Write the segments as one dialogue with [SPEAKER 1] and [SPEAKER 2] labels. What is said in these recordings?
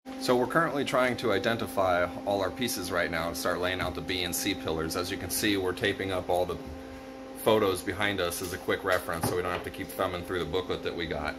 [SPEAKER 1] So we're currently trying to identify all our pieces right now and start laying out the B and C pillars. As you can see, we're taping up all the photos behind us as a quick reference so we don't have to keep thumbing through the booklet that we got.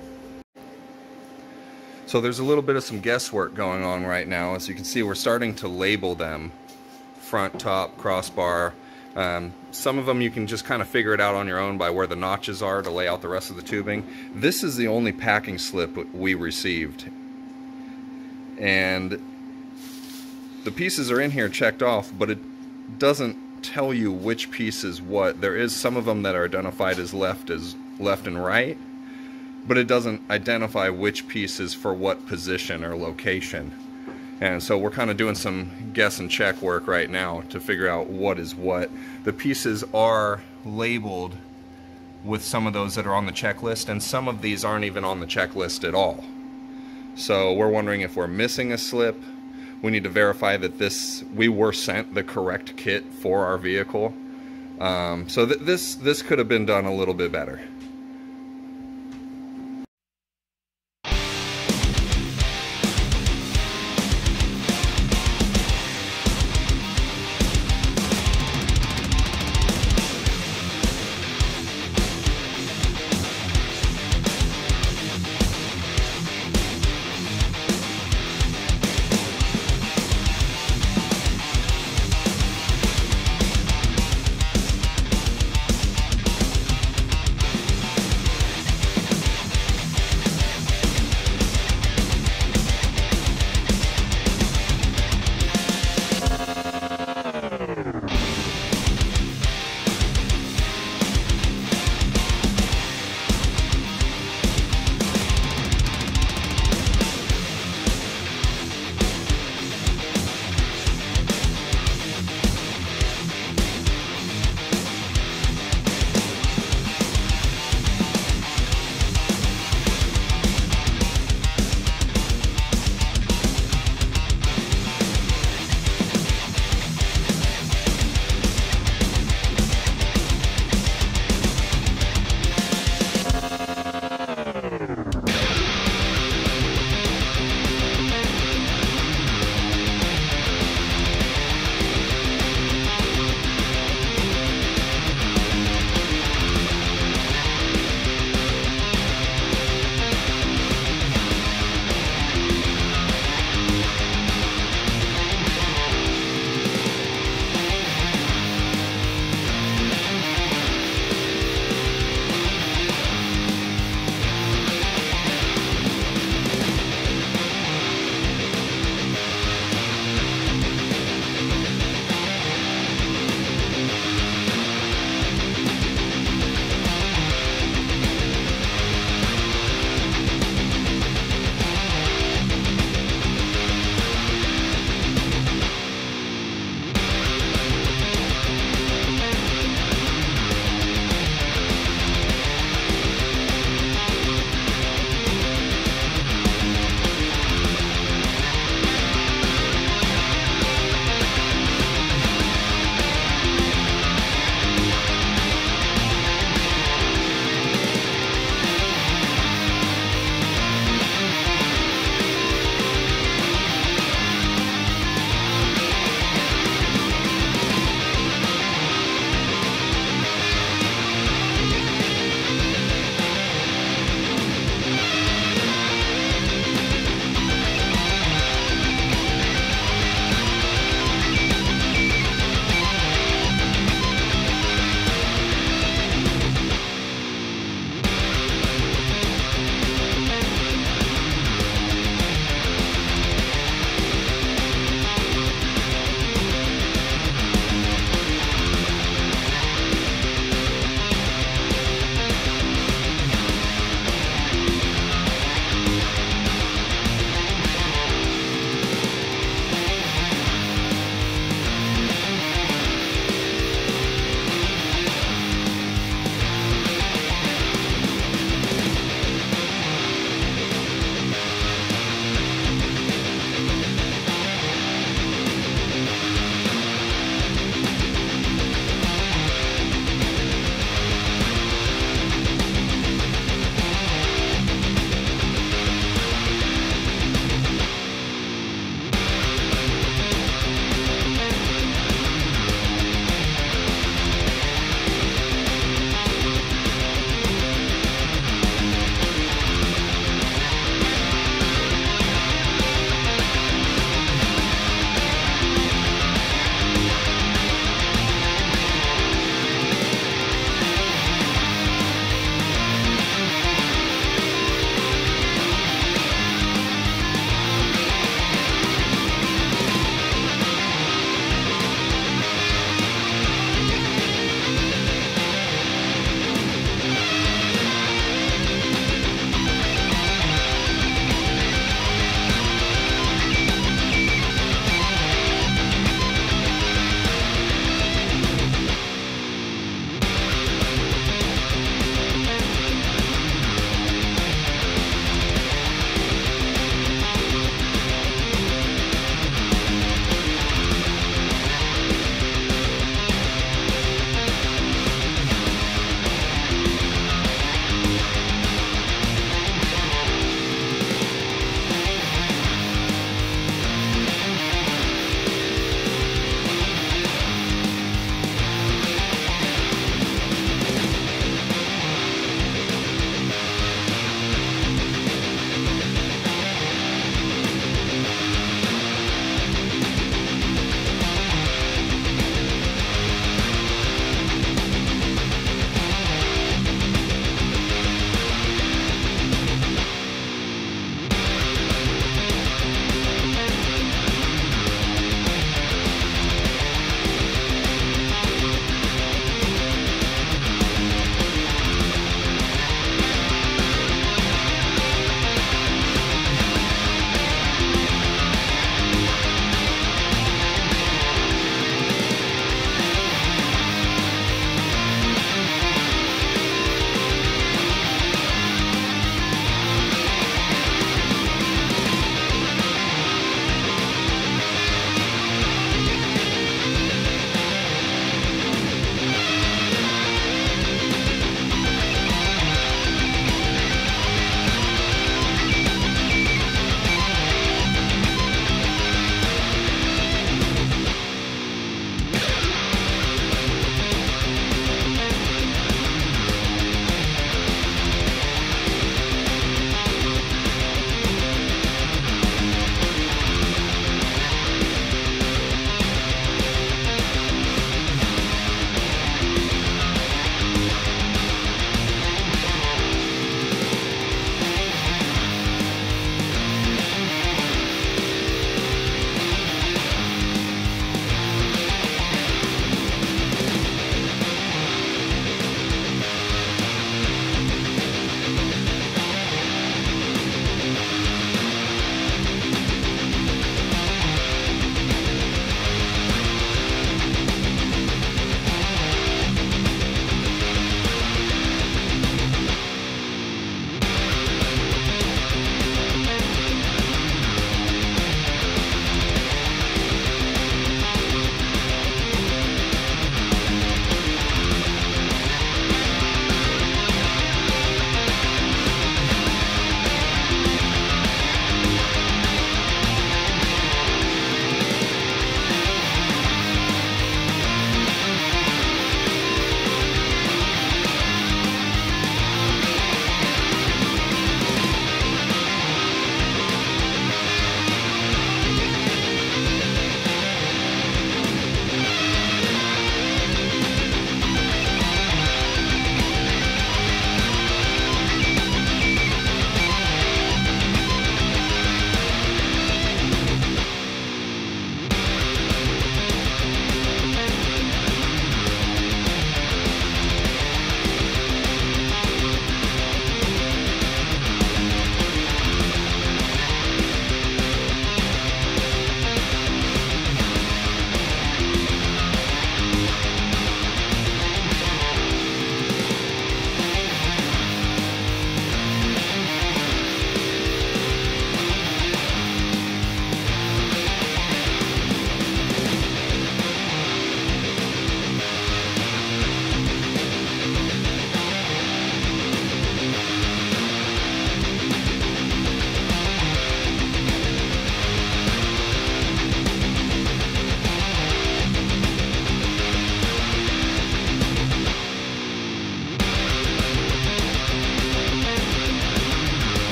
[SPEAKER 1] So there's a little bit of some guesswork going on right now. As you can see, we're starting to label them. Front, top, crossbar. Some of them you can just kind of figure it out on your own by where the notches are to lay out the rest of the tubing. This is the only packing slip we received. And the pieces are in here checked off, but it doesn't tell you which piece is what. There is some of them that are identified as left and right, but it doesn't identify which piece is for what position or location. And so we're kind of doing some guess and check work right now to figure out what is what. The pieces are labeled with some of those that are on the checklist, and some of these aren't even on the checklist at all. So we're wondering if we're missing a slip. We need to verify that we were sent the correct kit for our vehicle. So this could have been done a little bit better.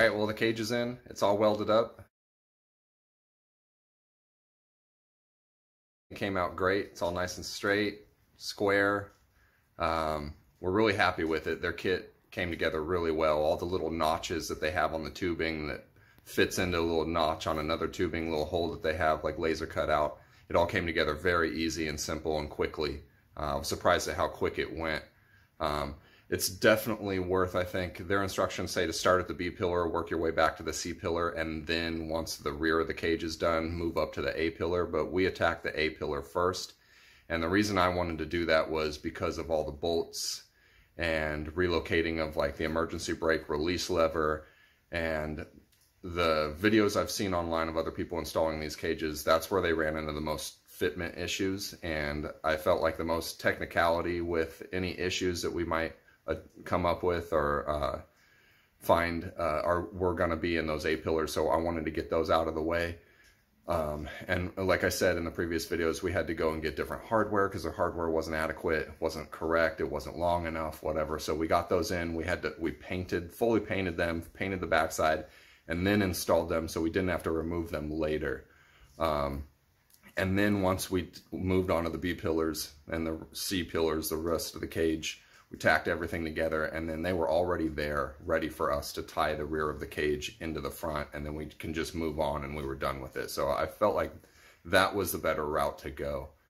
[SPEAKER 1] right, well, the cage is in. It's all welded up. It came out great. It's all nice and straight, square. We're really happy with it. Their kit came together really well. All the little notches that they have on the tubing that fits into a little notch on another tubing, little hole that they have like laser cut out. It all came together very easy and simple and quickly. I was surprised at how quick it went. It's definitely worth, I think, their instructions say to start at the B pillar, work your way back to the C pillar, and then once the rear of the cage is done, move up to the A pillar. But we attacked the A pillar first. And the reason I wanted to do that was because of all the bolts and relocating of like the emergency brake release lever, and the videos I've seen online of other people installing these cages, that's where they ran into the most fitment issues. And I felt like the most technicality with any issues that we might come up with or find were going to be in those A pillars. So I wanted to get those out of the way. And like I said in the previous videos, we had to go and get different hardware because the hardware wasn't adequate, wasn't correct, it wasn't long enough, whatever. So we got those in. We fully painted them, painted the backside, and then installed them so we didn't have to remove them later. And then once we moved on to the B pillars and the C pillars, the rest of the cage, we tacked everything together, and then they were already there, ready for us to tie the rear of the cage into the front, and then we can just move on, and we were done with it. So I felt like that was the better route to go.